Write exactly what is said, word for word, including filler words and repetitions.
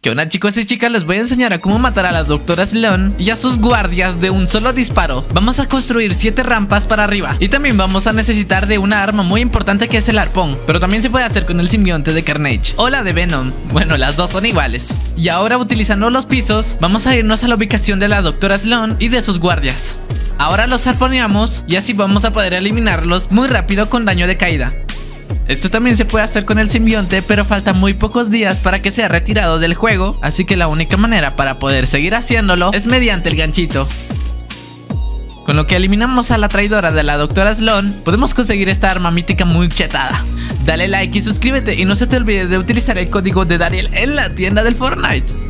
¿Qué onda, chicos y chicas? Les voy a enseñar a cómo matar a la doctora Sloan y a sus guardias de un solo disparo. Vamos a construir siete rampas para arriba y también vamos a necesitar de una arma muy importante que es el arpón, pero también se puede hacer con el simbionte de Carnage o la de Venom. Bueno, las dos son iguales. Y ahora, utilizando los pisos, vamos a irnos a la ubicación de la doctora Sloan y de sus guardias. Ahora los arponeamos y así vamos a poder eliminarlos muy rápido con daño de caída. Esto también se puede hacer con el simbionte, pero faltan muy pocos días para que sea retirado del juego, así que la única manera para poder seguir haciéndolo es mediante el ganchito. Con lo que eliminamos a la traidora de la doctora Sloan, podemos conseguir esta arma mítica muy chetada. Dale like y suscríbete y no se te olvide de utilizar el código de Dariel en la tienda del Fortnite.